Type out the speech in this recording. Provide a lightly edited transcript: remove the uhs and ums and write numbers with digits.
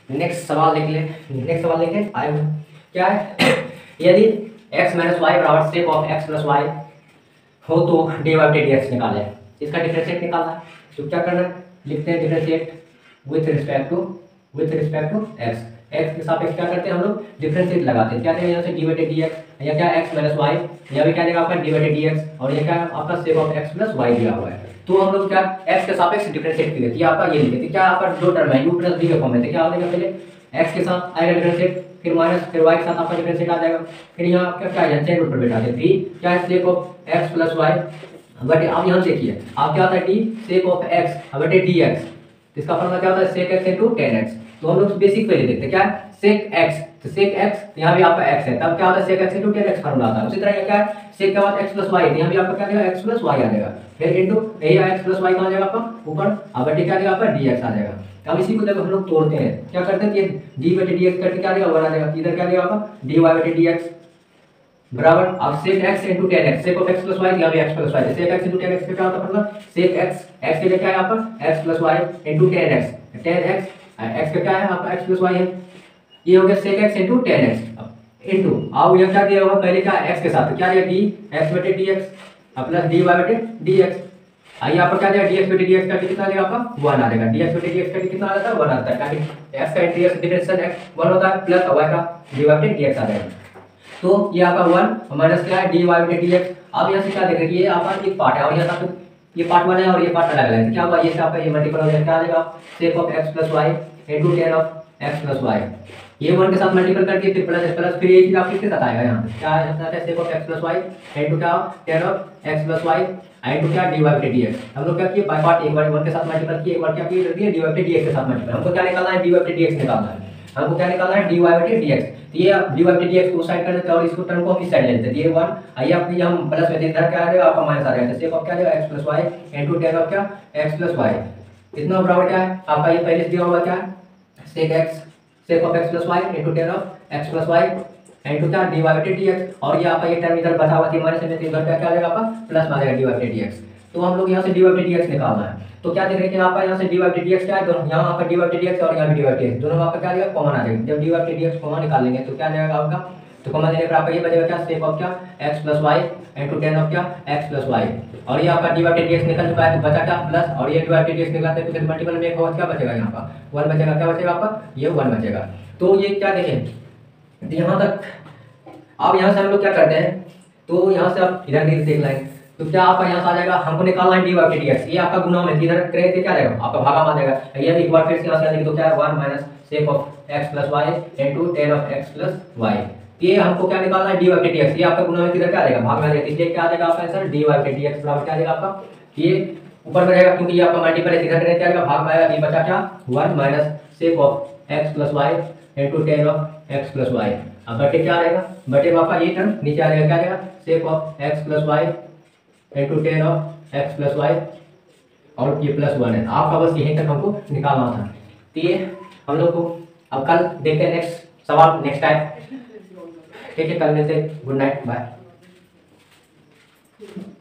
Next सवाल देख ले। नेक्स्ट सवाल देखें आए क्या है यदि x माइनस वाई बराबर sec of x plus y हो तो डी वाई डी एक्स निकालें। इसका डिफरेंशिएट निकालना है तो क्या करना है, लिखते हैं differentiate with respect to x। x के सापेक्ष क्या करते हैं हम लोग, डिफरेंशिएट लगाते हैं। क्या देगा यहाँ से डी बाई डी एक्स, या क्या x माइनस वाई, या भी क्या देगा आपका डी बाई डी एक्स, और ये क्या आपका sec of x plus y दिया हुआ है। तो हम लोग क्या x के सापेक्ष डिफरेंशिएट किए थे, आपका ये लिखे थे। क्या आपका दो टर्म है u प्लस v के फॉर्म में थे। क्या हो जाएगा, पहले x के साथ आएगा डिफरेंशिएट, फिर माइनस, फिर y के साथ आपका डिफरेंशिएट आ जाएगा। फिर यहाँ आपका क्या है, चेन रूट पर बैठा दे डी क्या है sec of x plus y बटे, आप यहाँ देखिए आप क्या होता है डी सेक ऑफ x बटे डी एक्स। इसका फॉर्मूला क्या होता है sec x into tan x. तो हम लोग बेसिक पहले देखते हैं क्या है सेक x, तो सेक x यहाँ भी आपका x है, तब क्या होता है sec x into tan x formula आता है। उसी तरह क्या है सेक के बाद x प्लस वाई, यहाँ भी आपका क्या देगा x प्लस वाई आ जाएगा, फिर इनटू यही x प्लस वाई कहाँ जाएगा आपका ऊपर, अब बटे क्या देगा आपका dx आ जाएगा। अब इसी को जब हम लोग तोड़ते हैं क्या करते हैं कि d बटे dx करके क्या देगा 1 आ जाएगा, इधर क्या देगा आपका dy बटे dx बराबर अब sec x into tan x, sec of x plus y यहाँ भी x plus y, sec x into tan x का क्या होता है मतलब sec x, x के लिए क्या है आपका x plus y into tan x, tan x x का क्या है आपका x plus y है, ये हो गया sec x into tan x into अब यह क्या दिया होगा पहले क्या x के साथ क्या दिया d x बटे dx प्लस dy बटे dx। आइए यहाँ पर क्या देगा dx बटे dx का कितना देगा आपका 1 आ जाएगा, dx बटे dx का कितना आता है 1 आता है, x का dx डिफरेंशियल x 1 होता है प्लस y का dy बटे dx आ जाएगा। तो ये आपका 1 माइनस क्या है dy बटे dx। अब यहाँ से क्या देख रहे हैं ये आपका एक पार्ट है और यहाँ से ये पार्ट 1 है और ये पार्ट अलग है, क्या होगा ये से आपका ये मल्टीपल हो जाएगा, क्या आ जाएगा sec of x plus y into tan of x plus y, ये 1 के साथ मल्टीपल करके फिर प्लस फिर ये चीज आपके किसके साथ आएगा यहाँ पे क्या आता है sec of x plus y into क्या tan of x plus y into क्या dy बटे dx। हम लोग क्या किए बाय पार्ट एक बार 1 के साथ मल्टीपल किए, एक बार क्या किए कर दिए dy बटे dx के साथ मल्टीपल। हमको क्या निकालना है dy बटे dx निकालना है, हमको क्या निकालना है dy बटे dx। ये आप dy बटे dx को साइड कर देते हैं और इसको टर्म को हम इस साइड ले लेते हैं, ये 1 आइए आप ये हम प्लस में इधर क्या आ जाएगा आपका माइनस आ जाएगा, तो sec ऑफ क्या आ जाएगा x plus y into tan of क्या x प्लस वाई, इतना बराबर क्या है आपका ये पहले से दिया हुआ क्या है sec of x plus y into tan of x plus y into क्या dy बटे dx। और ये आपका ये टर्म इधर बचा हुआ थी माइनस में, इधर क्या आ जाएगा आपका प्लस में आ जाएगा dy बटे dx। तो हम लोग यहाँ से dy बटे dx निकालना है, तो क्या देख रहे हैं कि आपका यहाँ से dy बटे dx क्या है, दोनों यहाँ आपका dy बटे dx और यहाँ भी dy बटे dx दोनों आपका क्या आ जाएगा कॉमन आ जाएगा। जब dy बटे dx कॉमन निकालेंगे तो क्या आ जाएगा आपका, तो कॉमन लेने पर आपका ये बचेगा क्या sec ऑफ क्या x plus y into tan of क्या x प्लस वाई, और ये आपका dy बटे dx निकल चुका है तो बचा क्या प्लस, और ये dy बटे dx निकालते हैं तो मल्टीपल में एक होगा क्या बचेगा यहाँ पर 1 बचेगा, क्या बचेगा आपका ये 1 बचेगा। तो ये क्या देखें यहाँ तक। अब यहाँ से हम लोग क्या करते हैं, तो यहाँ से आप इधर देख लेंगे तो क्या आपका यहाँ से आ जाएगा हमको निकालना है dy बटे dx, ये आपका गुना में इधर करेंगे तो क्या रहेगा आपका भागा में आ जाएगा। ये एक बार फिर से यहाँ से आ जाएगी तो क्या है 1 minus sec of x plus y into tan of x plus y, ये हमको क्या निकालना है dy बटे dx, ये आपका गुना में किधर क्या आ जाएगा भाग में आ जाएगा, इसलिए क्या आ जाएगा आपका आंसर dy बटे dx बराबर क्या आ जाएगा आपका ये ऊपर में रहेगा क्योंकि ये आपका मल्टीपल है, इधर क्या आएगा भाग में आएगा, ये बचा क्या 1 minus sec of x plus y into tan of x plus y. अब बटे क्या आ जाएगा बटे में आपका ये टर्म नीचे आ जाएगा क्या आ जाएगा sec of x plus y into tan of x plus y और ये प्लस 1 है। आपका बस यहीं तक हमको निकालना था। तो ये हम लोग को अब कल देखते हैं नेक्स्ट सवाल नेक्स्ट टाइम, ठीक है कल मिलते हैं, गुड नाइट बाय।